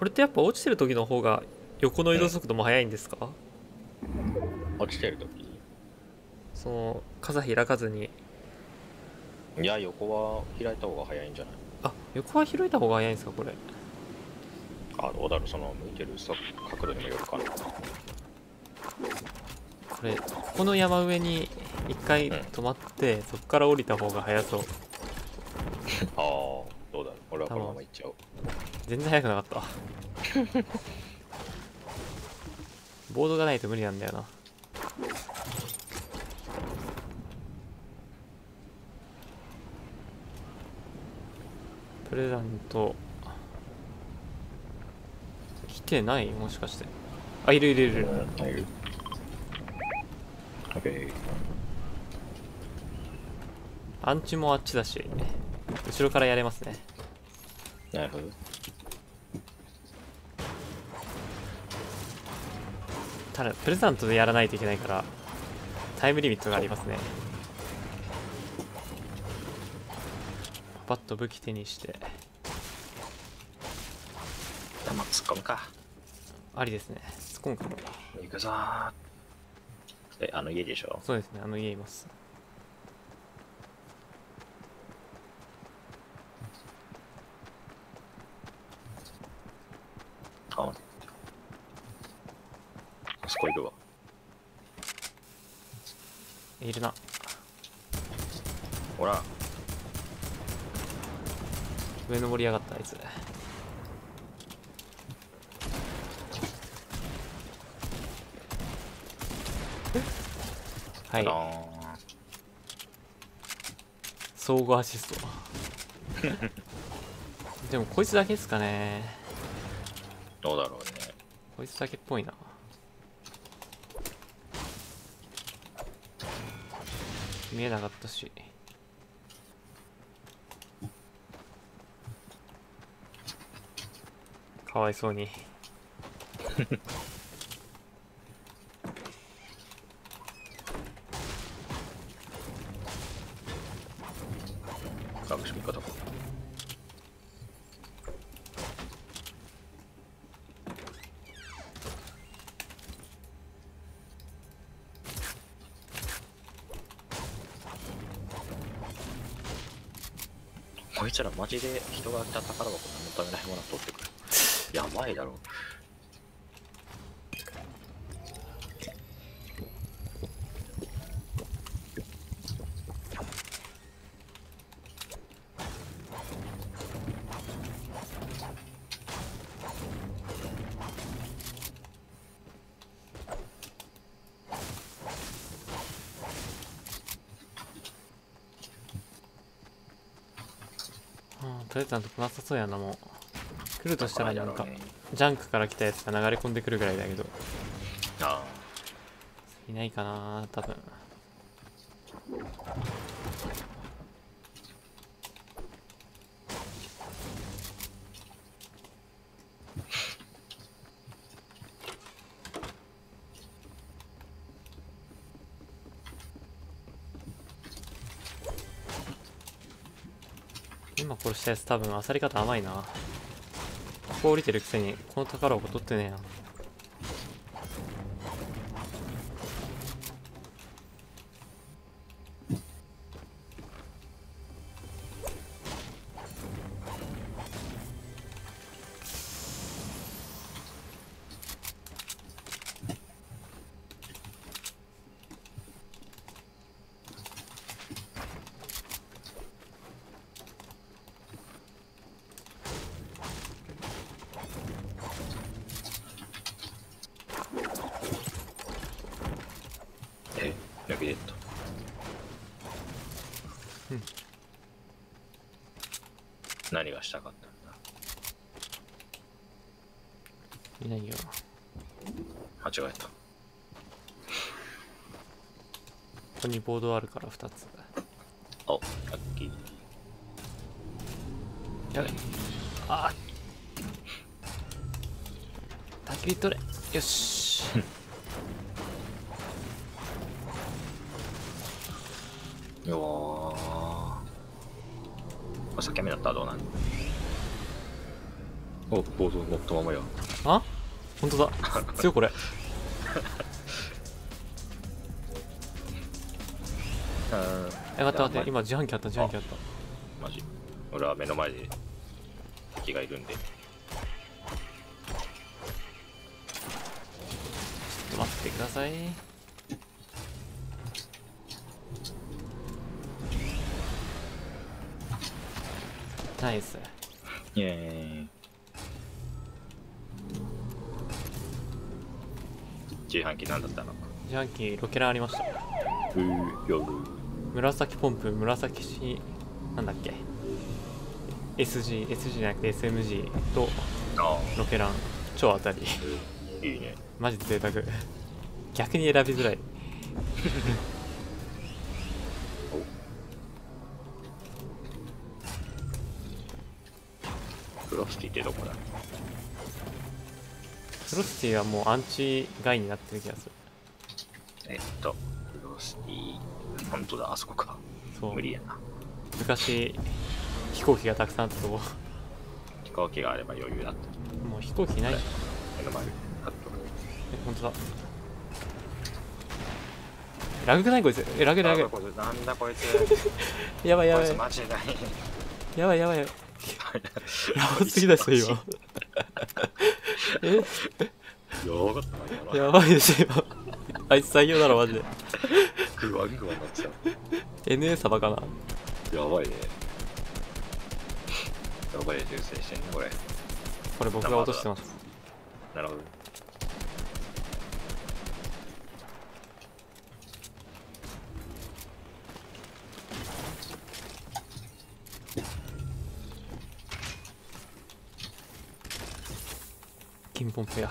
れってやっぱ落ちてる時の方が横の移動速度も速いんですか？ 落ちてる時。 その傘開かずに。 いや、横は開いた方が早いんじゃない？ あ、横は開いた方が速いんですかこれ。 あ、どうだろう、その向いてる角度にもよるかな。 これここの山上に一回止まって、そこから降りた方が速そう。 ああ、どうだろう、俺はこのまま行っちゃおう。 全然速くなかったボードがないと無理なんだよな。プレゼント来てない？もしかして。あ、いるいるいる。 入る。オッケー。 アンチもあっちだし、後ろからやれますね。 なるほど。 ただプレゼントでやらないといけないからタイムリミットがありますね。パッと武器手にしてまあ、突っ込むか。 ありですね。突っ込むかも。 行くぞー。あの家でしょ？ そうですね、あの家います。 あそこいるわ。 いるな。 ほら。 上登りやがったあいつ。はい、相互アシストでもこいつだけですかね。 どうだろうね。 こいつだけっぽいな。見えなかったし。かわいそうに隠し味方か。こいつらマジで人が来た宝箱何のためないもの取ってくる。やばいだろ。 とりあえずなんとこなさそうやな。もう来るとしたらなんかジャンクから来たやつが流れ込んでくるぐらいだけど、 あいないかな多分。今殺したやつ多分漁り方甘いな。ここ降りてるくせにこの宝箱取ってねえな。 抜けてった。何がしたかったんだ。 いないよ。 間違えた。 ここにボードあるから2つ。 お、ラッキー。 やべ。ああ、焚き火取れ。よしよー。これ裂け目だったらどうなる？ お、ボード乗ったままや。 あ、本当だ。強いこれ。待って待って、今自販機あった、自販機あった。 マジ。俺は目の前に敵がいるんで。 ちょっと待ってください。ナイス。 イエーイ。自販機なんだったの？ 自販機ロケランありました。 夜。 紫ポンプ、紫し、なんだっけ SG じゃなくて SMG とロケラン超当たり。 いいね。 マジで贅沢。逆に選びづらい。 フロスティってどこだ？ フロスティはもうアンチ外になってる気がする。 フロスティ、本当だ、あそこか。 そう。 無理やな。 昔、飛行機がたくさんあったとこ。 飛行機があれば余裕だった。 もう飛行機ない。 目の前にあった。 本当だ。ラグくないこいつ。ラグ。 なんだこいつ。 やばいやばい。 こいつマジでない。 やばい。やばすぎだし今。 やばかったな。 やばいでしょ今。あいつ採用だろマジで。 グワングワンなっちゃう。 NA サバかな。 やばいね。やばい純正してんねこれ。 これ僕が落としてます。 なるほど。 金ポンプや。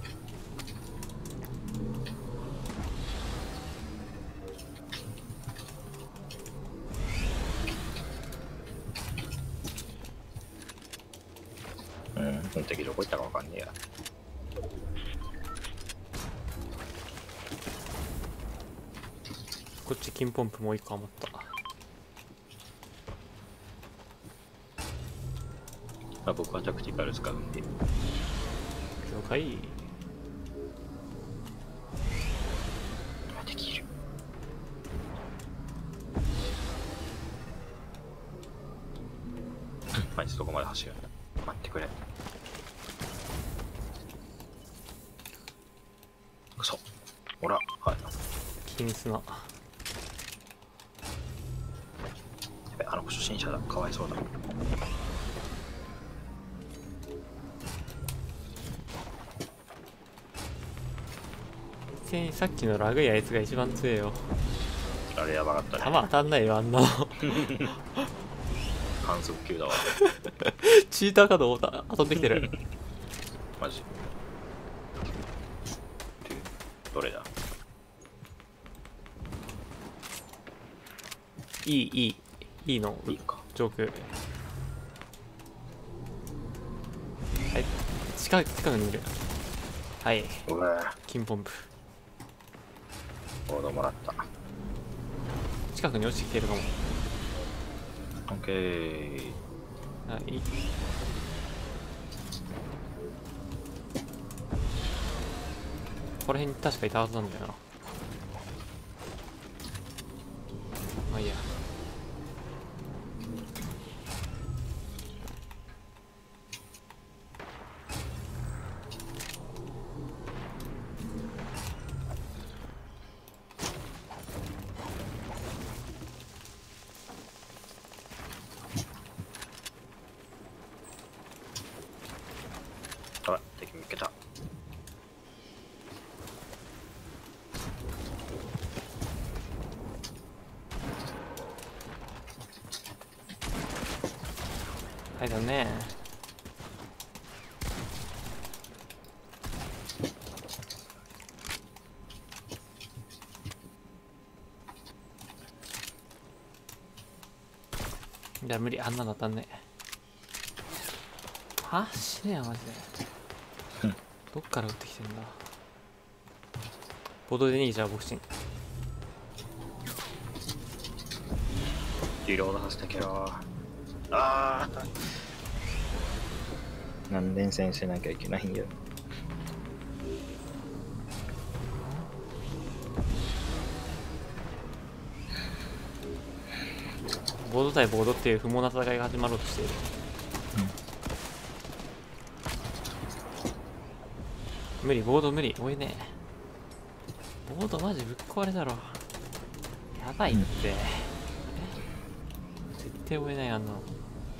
その敵どこ行ったかわかんねえや。 こっち金ポンプもう一個余った。 まあ僕はタクティカル使うんで。 了解。 できる。マジどこまで走るんだ。待ってくれ。嘘。ほら、はい。 気にすな。 やべ、あの子初心者だ。かわいそうだ。 さっきのラグいあいつが一番強いよ。 あれやばかったね。 弾当たんないよあんなの。 反則級だわ。 チーターかと思った。飛んできてる。 マジ。どれだ？ いいのいいか。 上空。はい、近くにいる。はい、金ポンプ。 ボードもらった。 近くに落ちてきてるかも。 オッケー。 はい。この辺に確かいたはずなんだよな。まあいいや。 あ、敵見つけた。 はいだね。いや無理、あんなの当たんねえ。は死ねやマジで。どっから撃ってきてんだ。ボードでいいじゃんボクシング。 リロードさせてけろ。あ何連戦しなきゃいけないんや。 ボード対ボードっていう不毛な戦いが始まろうとしている。無理、ボード無理。追えねえ。ボードマジぶっ壊れだろ。やばいって。絶対追えない、あんなの。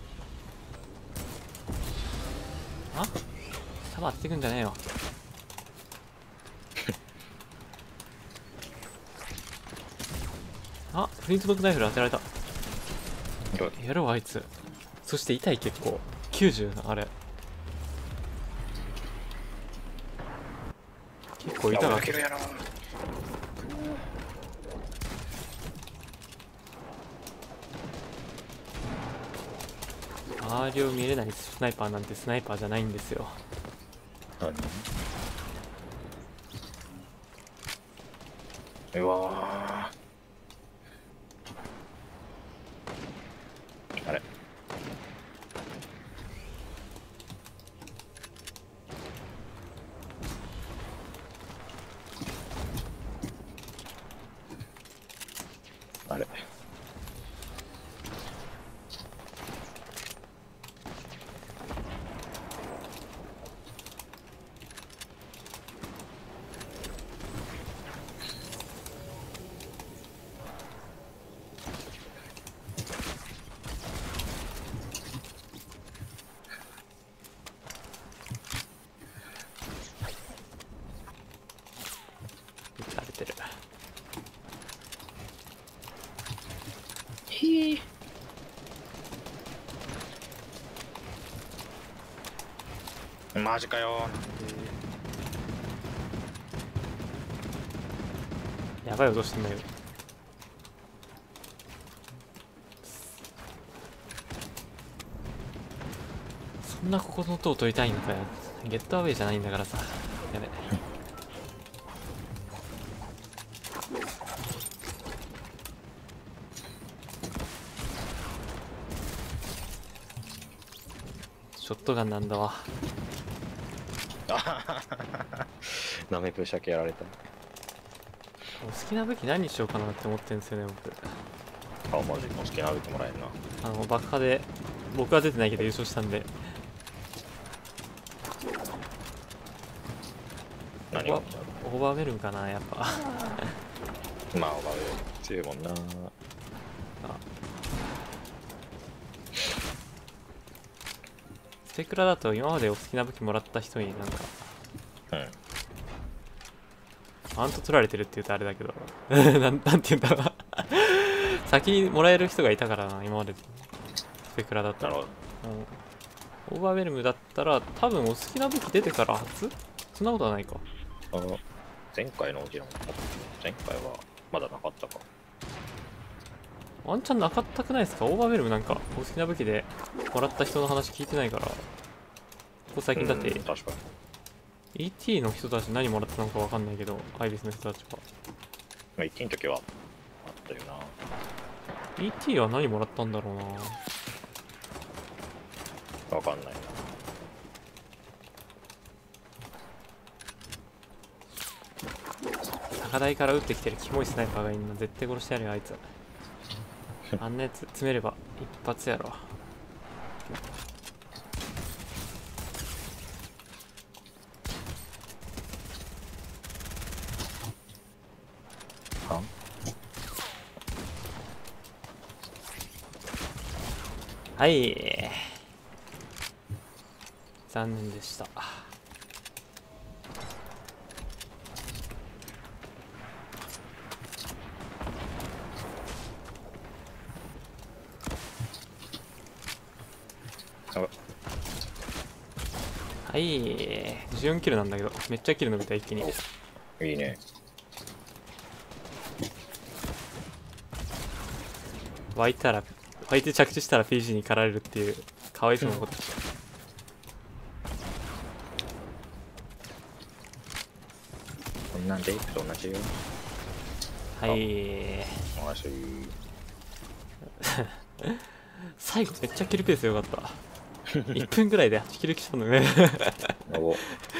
あ、弾当ててくんじゃねえよ。あ、フリントノックナイフル当てられた。やろう、あいつ。そして痛い、結構。90、あれ。結構痛がってる。周りを見れないスナイパーなんてスナイパーじゃないんですよ。 うわー、あれあれ撃たれてる。 ひー、マジかよ。 やばい音してんだけど。そんなここの音を取りたいのかよ。ゲットアウェイじゃないんだからさ。やべ。ショットガンなんだわ。 ナメプシャケやられた。 お好きな武器何にしようかなって思ってるんですよね、僕。 あ、マジ好きな武器もらえるな。 爆破で、僕は出てないけど優勝したんで。 何がオーバーウェルムかな、やっぱ。 まあ、お前強いもんな。 スペクラだと今までお好きな武器もらった人になんか、マウント取られてるって言うとあれだけどなんて言うんだろう先にもらえる人がいたからな、今までスペクラだったら。オーバーウェルムだったら多分お好きな武器出てから初？そんなことはないか。 前回の議論、前回はまだなかったか。 ワンチャンなかったくないですか？オーバーウェルムなんかお好きな武器でもらった人の話聞いてないから。ここ最近だって、 確かに ET の人たち何もらったのか分かんないけど、アイリスの人たちは。 ET の時はあったよな。 ET は何もらったんだろうな。 わかんないな。 高台から撃ってきてるキモいスナイパーがいるの絶対殺してやるよ、あいつ。あんなやつ詰めれば一発やろ。はい、残念でした。はい、14キルなんだけど、めっちゃキル伸びた、一気に。 いいね。 湧いて着地したら PG に狩られるっていう、かわいそうなこと。 こんなんでいくと同じよ。 はい。 最最後めっちゃキルペースよかった。 1分ぐらいで8キル来たのね。 やば。